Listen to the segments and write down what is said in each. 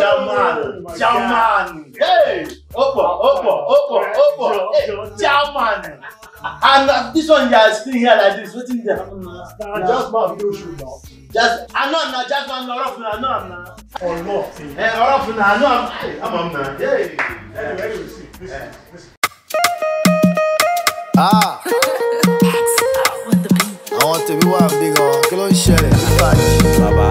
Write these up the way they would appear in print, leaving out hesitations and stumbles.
German. Hey, German. And this one you are still here like this. What's in there? Just my video shoot now. Just, I know I'm not just one rough now. I know I'm not. Or not. Rough now. I know I'm not. Hey. Anyway, listen. Ah. I want to be one big on. Kill share it. Baba.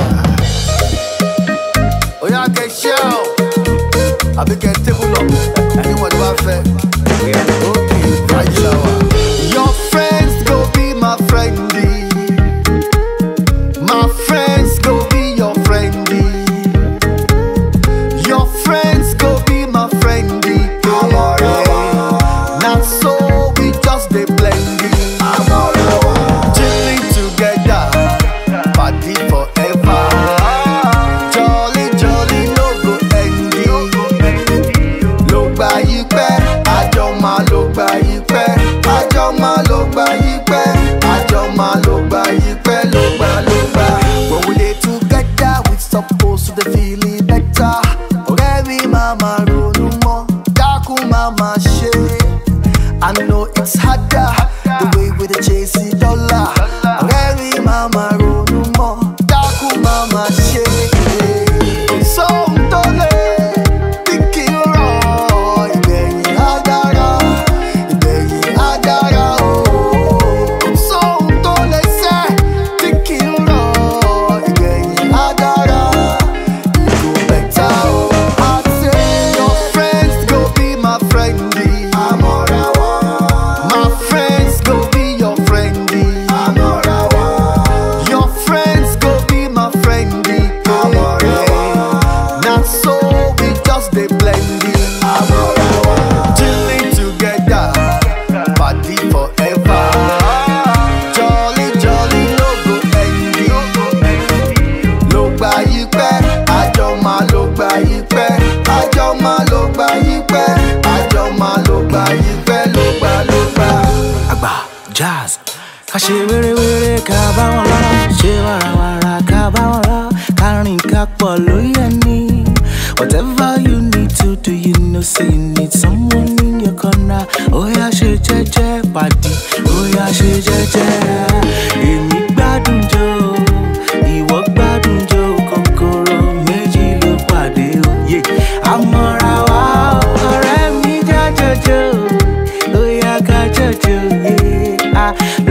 Oh yeah, get show. I be get table up. Anyone do I fair? Okay, right shower. Your friends go be my friendly. My friends go be your friendly. Your friends go be my friendly. Not so we just they blending. Chilling together, party forever. Jolly, jolly, no go ending. Look by you, Ajoma, look by you, Ajoma, look by you, Ajoma, look by you, look by. When we dey together, we supposed to feel it better. Orevi mama ronu mo, daku mama she. I know it's harder the way we dey chase the dollar. Orevi mama ronu mo, daku mama she. So ntole, thinking raw, ibeyin adara, oh. So ntole say, thinking raw, ibeyin adara, you go better oh. I say your friends go be my friendly. My friends go be your friendly. Your friends go be my friendly. Not so we just they blending. Chilling together, party forever. Jolly, jolly, no go ending. Look by you, Ajoma, look by you, Ajoma, look by you, Ajoma, look by you, look by. Agba, jazz. Kashe were were ka ba won lo, she wara wara ka ba won lo, karin ka po loye ni. Whatever you need to do, you know say you need someone in your corner. Oh yeah, she jeje party. Oh yeah, she jeje. Èmi gbádùn jó, ìwọ gbádùn jó, kòkòrò méjì ló pàdé o. Yeah, àmọ́ra wa ọ̀rẹ́ mi jẹ́ jọjọ. Oh yeah, ká jọjọ. Yeah.